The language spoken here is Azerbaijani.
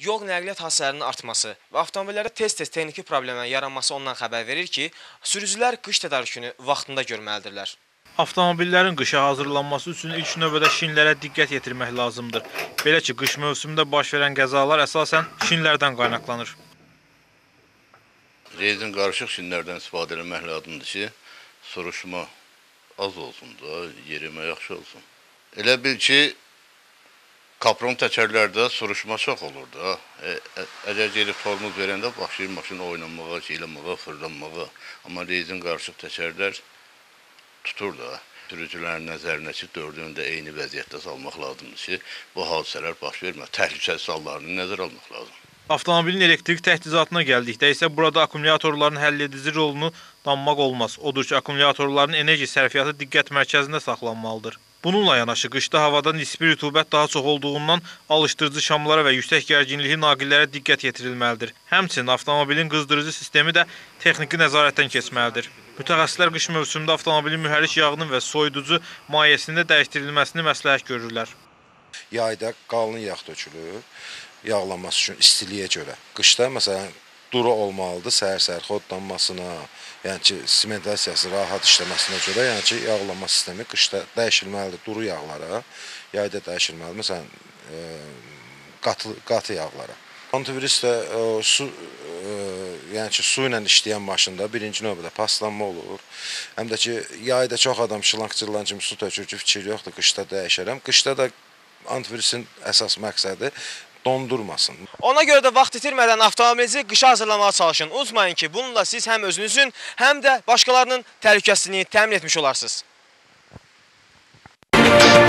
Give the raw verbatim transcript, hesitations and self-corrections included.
Yol nəqliyyat hadisələrinin artması və avtomobillərdə tez-tez texniki problemlərin yaranması ondan xəbər verir ki, sürücülər qış tədarükünü vaxtında görməlidirlər. Avtomobillərin qışa hazırlanması üçün ilk növbədə şinlərə diqqət yetirmək lazımdır. Belə ki, qış mövsümündə baş verən qəzalar əsasən şinlərdən qaynaqlanır. Rezin qarışıq şinlərdən istifadə etmək lazımdır ki, soruşma az olsun da, yerimə yaxşı olsun. Elə bil ki, kapron təkərlərdə soruşma çox olur da. E, ə, əgər gelib tormuz verəndə başlayır maşın oynamağa, şeyləməğa, fırlanmağa. Amma rezin qarışıq təkərlər tutur da. Sürücülərin nəzərinə ki, dördündə eyni vəziyyətdə salmaq lazımdır ki, bu hadisələr baş vermə. Təhlükəsiz hallarını nəzərə almaq lazım. Avtomobilin elektrik təchizatına gəldikdə isə burada akkumulyatorların həlledici rolunu danmaq olmaz. Odur ki, akkumulyatorların enerji sərfiyyatı diqqət mərkəzində saxlanmalıdır. Bununla yanaşı, qışda havada nisbi rütubət daha çox olduğundan alışdırıcı şamlara və yüksək gərginlikli naqillərə diqqət yetirilməlidir. Həmçinin avtomobilin qızdırıcı sistemi də texniki nəzarətdən keçməlidir. Mütəxəssislər qış mövsümündə avtomobilin mühərrik yağının və soyuducu mayeəsində dəyişdirilməsini məsləhət görürlər. Yayda qalın yağ tökülür, yağlanması üçün istiliyə görə. Qışda məsələn duru olmalıdır səhər-səhər xodlanmasına, yəni ki, sementasiyası rahat işləməsinə görə, yəni ki, yağlama sistemi qışda dəyişilməlidir duru yağlara, yayda dəyişilməlidir, məsələn, e, qatı, qatı yağlara. Antivirus də e, su, e, yəni ki, su ilə işləyən maşında birinci növbədə paslanma olur. Həm də ki, yayda çox adam şılanqçılan kimi su tökür ki, fikir yoxdur, qışda dəyişərəm. Qışda da antivirusun əsas məqsədi dondurmasın. Ona görə də vaxt itirmədən avtomobilinizi qışa hazırlamağa çalışın. Unutmayın ki, bununla siz həm özünüzün, həm də başqalarının təhlükəsizliyini təmin etmiş olarsınız.